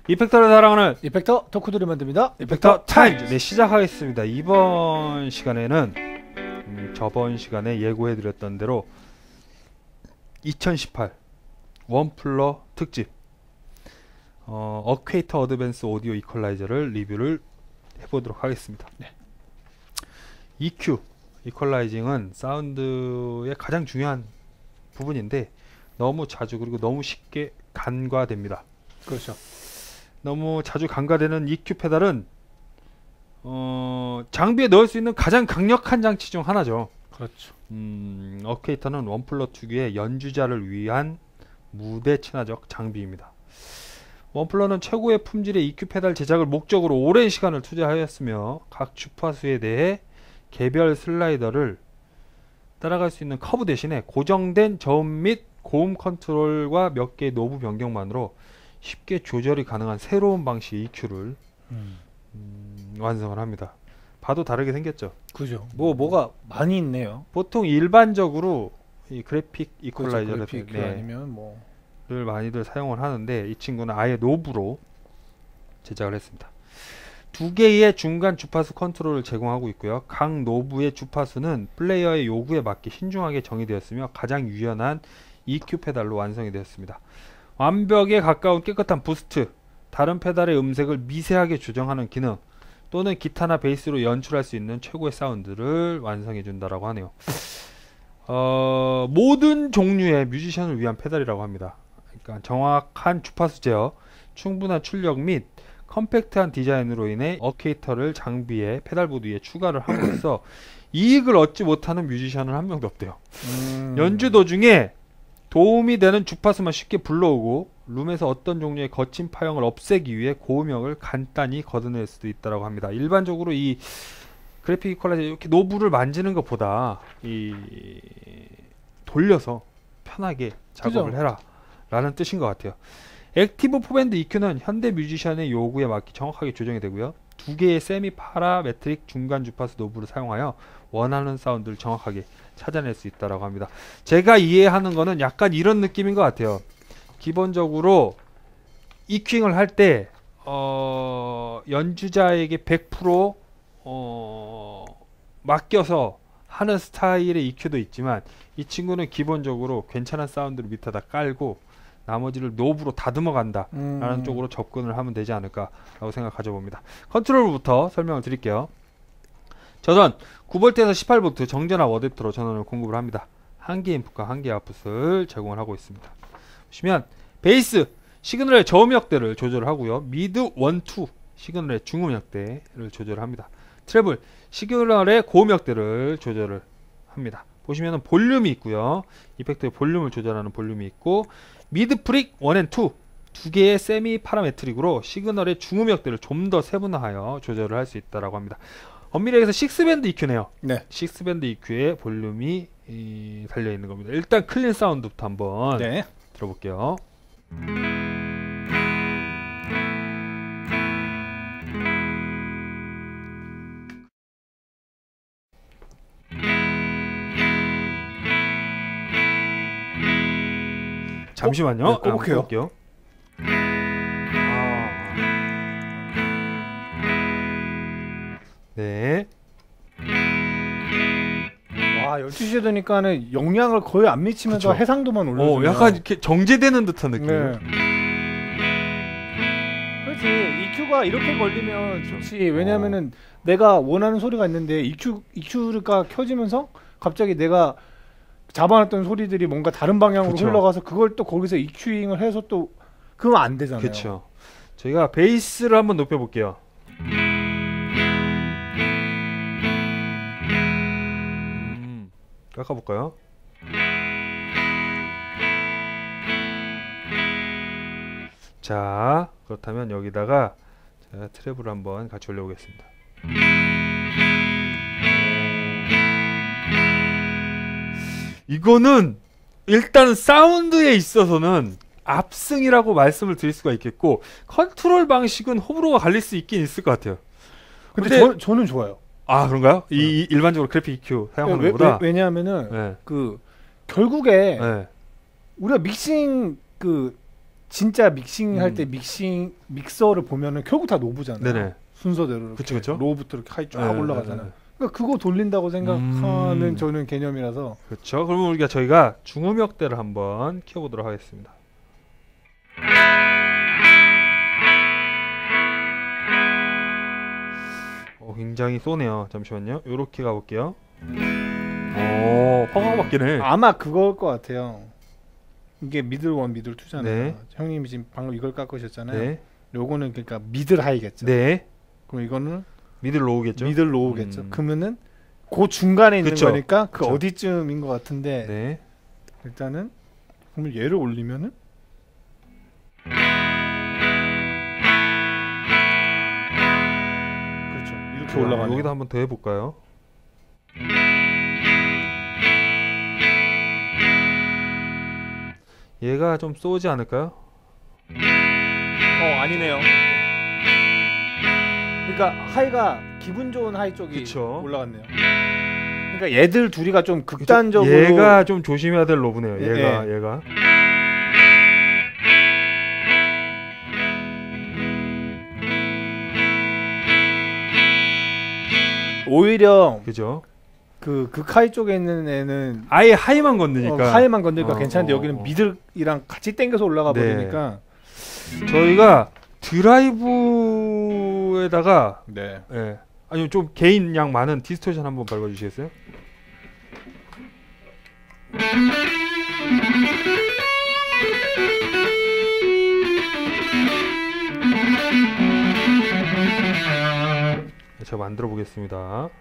이펙터를 사랑하는 이펙터 덕후들이 만듭니다. 이펙터 타임즈. 네, 시작하겠습니다. 이번 시간에는 저번 시간에 예고해드렸던 대로 2018 원플러 특집 어퀘이터 어드밴스 오디오 이퀄라이저를 리뷰를 해보도록 하겠습니다. 네. EQ, 이퀄라이징은 사운드의 가장 중요한 부분인데 너무 자주 그리고 너무 쉽게 간과됩니다. 그렇죠. 너무 자주 간과되는 EQ 페달은 장비에 넣을 수 있는 가장 강력한 장치 중 하나죠. 그렇죠. 어퀘이터는 원플러 특유의 연주자를 위한 무대 친화적 장비입니다. 원플러는 최고의 품질의 EQ 페달 제작을 목적으로 오랜 시간을 투자하였으며 각 주파수에 대해 개별 슬라이더를 따라갈 수 있는 커브 대신에 고정된 저음 및 고음 컨트롤과 몇 개의 노브 변경만으로 쉽게 조절이 가능한 새로운 방식의 EQ를 완성을 합니다. 봐도 다르게 생겼죠. 그죠. 뭐가 많이 있네요. 보통 일반적으로 이 그래픽 이퀄라이저를 그래픽 아니면 를 많이들 사용을 하는데 이 친구는 아예 노브로 제작을 했습니다. 두 개의 중간 주파수 컨트롤을 제공하고 있고요. 각 노브의 주파수는 플레이어의 요구에 맞게 신중하게 정의되었으며 가장 유연한 EQ 페달로 완성이 되었습니다. 완벽에 가까운 깨끗한 부스트, 다른 페달의 음색을 미세하게 조정하는 기능, 또는 기타나 베이스로 연출할 수 있는 최고의 사운드를 완성해 준다라고 하네요. 모든 종류의 뮤지션을 위한 페달이라고 합니다. 그러니까 정확한 주파수 제어, 충분한 출력 및 컴팩트한 디자인으로 인해 어케이터를 장비에 페달보드 위에 추가를 함으로써 이익을 얻지 못하는 뮤지션은 한 명도 없대요. 연주 도중에 도움이 되는 주파수만 쉽게 불러오고 룸에서 어떤 종류의 거친 파형을 없애기 위해 고음역을 간단히 걷어낼 수도 있다고 합니다. 일반적으로 이 그래픽 이퀄라이저 이렇게 노브를 만지는 것보다 이 돌려서 편하게 작업을 해라 라는 뜻인 것 같아요. 액티브 포밴드 EQ는 현대 뮤지션의 요구에 맞게 정확하게 조정이 되고요. 두 개의 세미 파라메트릭 중간 주파수 노브를 사용하여 원하는 사운드를 정확하게 찾아낼 수 있다고 합니다. 제가 이해하는 거는 약간 이런 느낌인 것 같아요. 기본적으로 EQ잉을 할 때 연주자에게 100% 맡겨서 하는 스타일의 EQ도 있지만 이 친구는 기본적으로 괜찮은 사운드를 밑에다 깔고 나머지를 노브로 다듬어 간다 라는 쪽으로 접근을 하면 되지 않을까 라고 생각 가져봅니다. 컨트롤부터 설명을 드릴게요. 전원 9V에서 18V 정전압 어댑터로 전원을 공급을 합니다. 한 개 인풋과 한 개 아웃풋을 제공을 하고 있습니다. 보시면 베이스 시그널의 저음역대를 조절을 하고요. 미드 1, 2 시그널의 중음역대를 조절을 합니다. 트래블 시그널의 고음역대를 조절을 합니다. 보시면은 볼륨이 있고요. 이펙트의 볼륨을 조절하는 볼륨이 있고 미드 프릭 1 and 2 두 개의 세미 파라메트릭으로 시그널의 중음역대를 좀 더 세분화하여 조절을 할 수 있다고 합니다. 엄밀히 얘기해서 6밴드 EQ네요. 네. 6밴드 EQ의 볼륨이 달려있는 겁니다. 일단 클린 사운드부터 한번 들어볼게요. 잠시만요. 꺼볼게요. 네. 와, 12시에 되니까는 영향을 거의 안 미치면서 해상도만 올려주네요. 약간 이렇게 정제되는 듯한 느낌. 네. 그렇지. EQ가 이렇게 걸리면 좋지. 왜냐면은 내가 원하는 소리가 있는데 EQ가 켜지면서 갑자기 내가 잡아놨던 소리들이 뭔가 다른 방향으로 흘러가서 그걸 또 거기서 EQ잉을 해서 또 그러면 안 되잖아요. 그렇죠. 저희가 베이스를 한번 높여볼게요. 깎아볼까요? 자, 그렇다면 여기다가 제가 트래블을 한번 같이 올려보겠습니다. 이거는 일단 사운드에 있어서는 압승이라고 말씀을 드릴 수가 있겠고 컨트롤 방식은 호불호가 갈릴 수 있긴 있을 것 같아요. 근데 저는 좋아요. 아, 그런가요? 이 일반적으로 그래픽 EQ 사용하는 것보다? 왜냐하면은 결국에 우리가 믹싱 진짜 믹싱할 때 믹서를 보면은 결국 다 노브잖아요. 네네. 순서대로. 그쵸. 로우부터 이렇게 하이 쫙 네, 올라가잖아요. 네. 그러니까 그거 돌린다고 생각하는 저는 개념이라서. 그렇죠. 그러면 저희가 중음역대를 한번 키워보도록 하겠습니다. 굉장히 쏘네요. 잠시만요. 요렇게 가볼게요. 오, 허가 바뀌네. 아마 그걸 것 같아요. 이게 미들 1, 미들 2잖아요. 네. 형님이 지금 방금 이걸 깎으셨잖아요. 네. 요거는 그러니까 미들 하이겠죠. 네. 그럼 이거는 미들 로우겠죠. 미들 로우겠죠. 그러면은 그 중간에 있는 그쵸. 거니까 그 그쵸. 어디쯤인 것 같은데 네. 일단은 그러면 얘를 올리면은 그렇죠. 이렇게 올라가네요. 여기도 한번 더 해볼까요? 얘가 좀 쏘지 않을까요? 아니네요. 그러니까 하이가 기분 좋은 하이 쪽이 그쵸. 올라갔네요. 그러니까 얘들 둘이가 좀 극단적으로 얘가 좀 조심해야 될 로브네요. 얘가 예. 얘가. 오히려 그죠? 그 극하이 쪽에 있는 애는 아예 하이만 건드니까 하이만 건드니까 어, 괜찮은데 어, 여기는 어. 미들이랑 같이 당겨서 올라가 네. 버리니까 저희가 드라이브에다가 네. 아니면 좀 개인 양 많은 디스토션 한번 밟아주시겠어요? 제가 만들어 보겠습니다.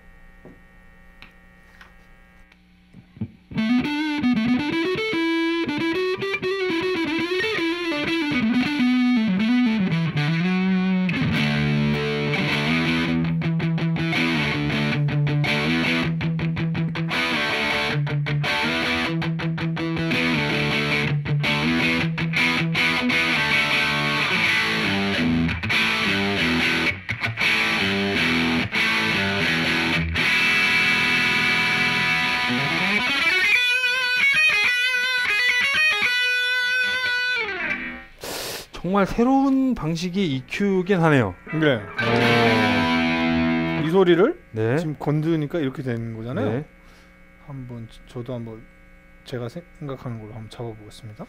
정말 새로운 방식의 EQ긴 하네요. 네. 이 소리를 네. 지금 건드니까 이렇게 되는 거잖아요. 네. 한번 저도 한번 제가 생각하는 걸로 한번 잡아보겠습니다.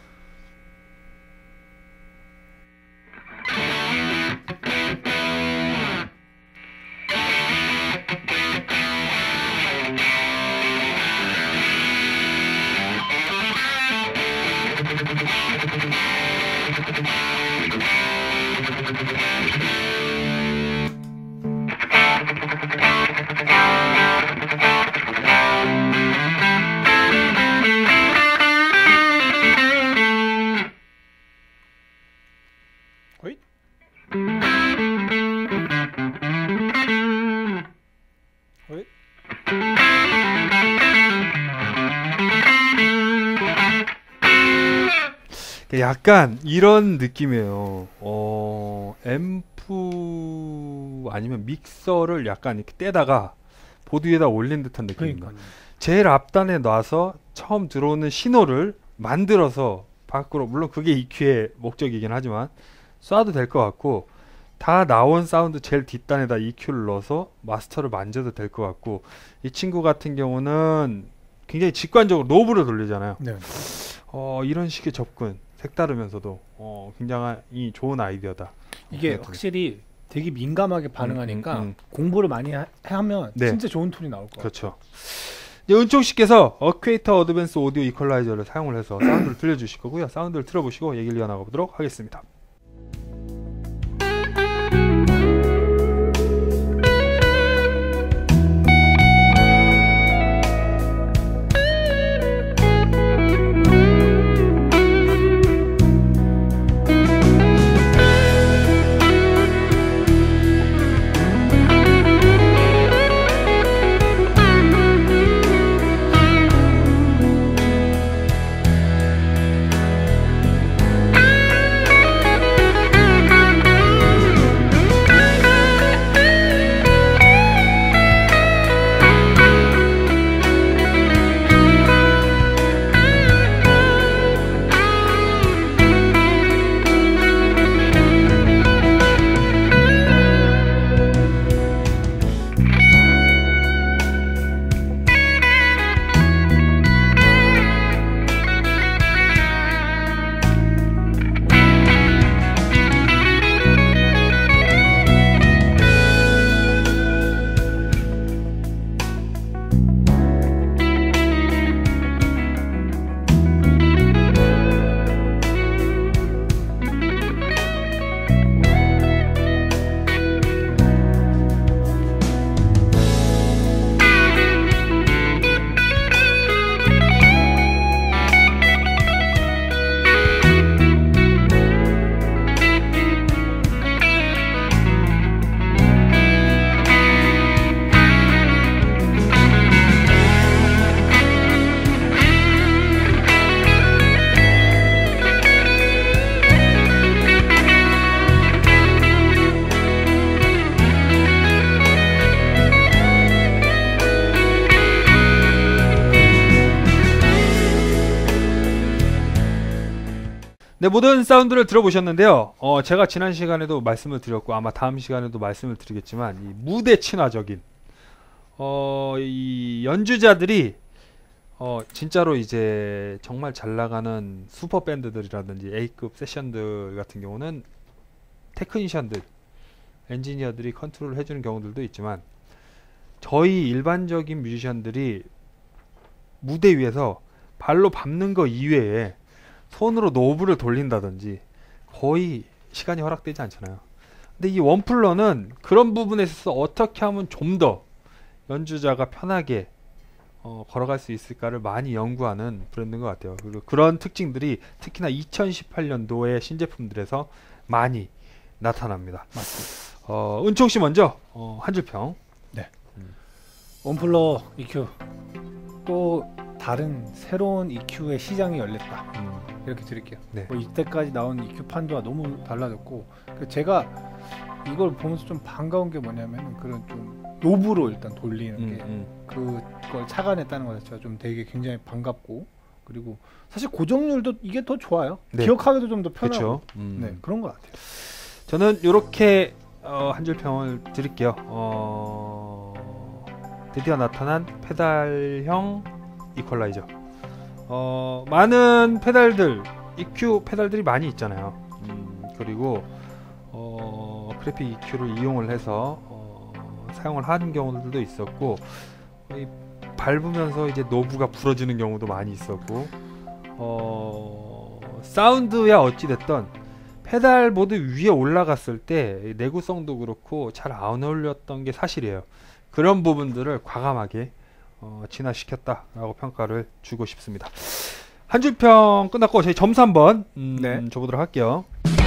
호잇. 호잇. 약간 이런 느낌이에요. 앰프 아니면 믹서를 약간 이렇게 떼다가 보드 위에다 올린 듯한 느낌입니다. 그러니까요. 제일 앞단에 놔서 처음 들어오는 신호를 만들어서 밖으로, 물론 그게 EQ의 목적이긴 하지만 쏴도 될 것 같고, 다 나온 사운드 제일 뒷단에다 EQ를 넣어서 마스터를 만져도 될 것 같고, 이 친구 같은 경우는 굉장히 직관적으로 노브를 돌리잖아요. 네. 이런 식의 접근, 색다르면서도 굉장히 좋은 아이디어다. 이게 확실히 되게 민감하게 반응하니까 공부를 많이 하면 네. 진짜 좋은 톤이 나올 거예요. 그렇죠. 이제 은총 씨께서 어퀘이터 어드밴스 오디오 이퀄라이저를 사용을 해서 사운드를 들려주실 거고요. 사운드를 들어보시고 얘기를 이어나가 보도록 하겠습니다. 네, 모든 사운드를 들어보셨는데요. 제가 지난 시간에도 말씀을 드렸고 아마 다음 시간에도 말씀을 드리겠지만 이 무대 친화적인 이 연주자들이 진짜로 이제 정말 잘 나가는 슈퍼 밴드들이라든지 A급 세션들 같은 경우는 테크니션들, 엔지니어들이 컨트롤을 해주는 경우들도 있지만 저희 일반적인 뮤지션들이 무대 위에서 발로 밟는 거 이외에 손으로 노브를 돌린다든지 거의 시간이 허락되지 않잖아요. 근데 이 원플러는 그런 부분에 있어서 어떻게 하면 좀 더 연주자가 편하게 걸어갈 수 있을까를 많이 연구하는 브랜드인 것 같아요. 그리고 그런 특징들이 특히나 2018년도의 신제품들에서 많이 나타납니다. 맞습니다. 은총 씨 먼저 한 줄 평. 원플러 EQ 또 다른 새로운 EQ의 시장이 열렸다. 이렇게 드릴게요. 네. 뭐 이때까지 나온 EQ 판도와 너무 달라졌고 제가 이걸 보면서 좀 반가운 게 뭐냐면 그런 좀 노브로 일단 돌리는 게 그걸 착안했다는 것 자체가 좀 되게 굉장히 반갑고 그리고 사실 고정률도 이게 더 좋아요. 네. 기억하기도 좀 더 편하고 그렇죠. 네, 그런 것 같아요. 저는 이렇게 한 줄 평을 드릴게요. 드디어 나타난 페달형 이퀄라이저. 많은 페달들, EQ 페달들이 많이 있잖아요. 그리고 그래픽 EQ를 이용을 해서 사용을 하는 경우들도 있었고 밟으면서 이제 노브가 부러지는 경우도 많이 있었고 사운드야 어찌 됐던 페달 보드 위에 올라갔을 때 내구성도 그렇고 잘 안 어울렸던 게 사실이에요. 그런 부분들을 과감하게 진화시켰다라고 평가를 주고 싶습니다. 한 줄 평 끝났고 저희 점수 한번 네. 줘보도록 할게요.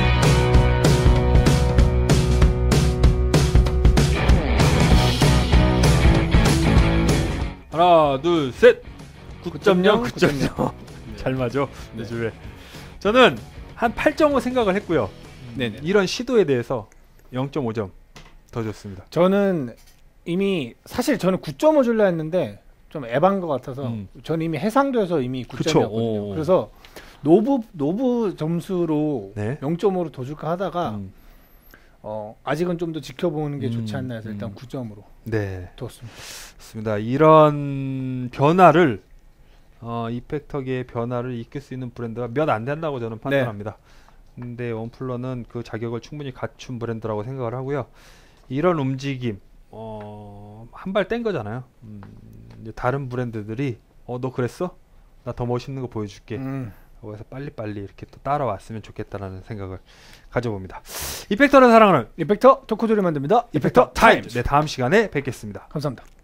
하나, 둘, 셋. 9.0, 9.0. 잘 맞아. 네. 네. 저는 한 8.5 생각을 했고요. 네네. 이런 시도에 대해서 0.5점 더 줬습니다. 저는 이미 사실 저는 9.5 줄라 했는데 좀 에반 것 같아서 저는 이미 해상도에서 이미 9점이었거든요. 그래서 노브 점수로 네. 0.5로 더 줄까 하다가 아직은 좀 더 지켜보는 게 좋지 않나 해서 일단 9점으로 네. 뒀습니다. 좋습니다. 이런 변화를 이펙터계의 변화를 이끌 수 있는 브랜드가 몇 안 된다고 저는 판단합니다. 근데 원플러는 그 자격을 충분히 갖춘 브랜드라고 생각을 하고요. 이런 움직임 한 발 뗀 거잖아요. 이제 다른 브랜드들이 너 그랬어? 나 더 멋있는 거 보여줄게. 그래서 빨리빨리 이렇게 또 따라왔으면 좋겠다라는 생각을 가져봅니다. 이펙터를 사랑하는 이펙터 토크조리 만듭니다. 이펙터 타임즈. 네, 다음 시간에 뵙겠습니다. 감사합니다.